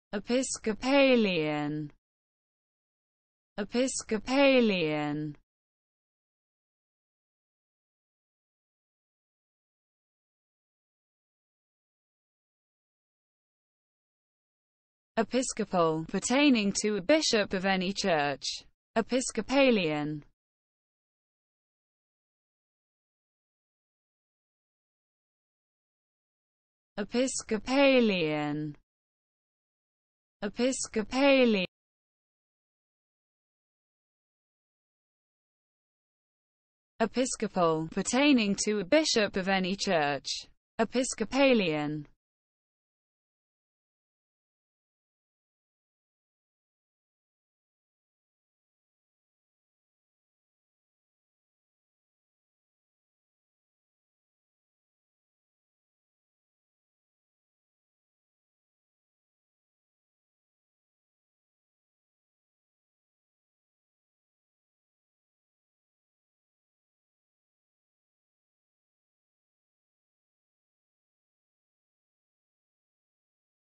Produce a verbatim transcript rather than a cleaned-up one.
Episcopalian, Episcopalian, Episcopal, pertaining to a bishop of any church. Episcopalian, Episcopalian, Episcopalian, Episcopal, pertaining to a bishop of any church. Episcopalian.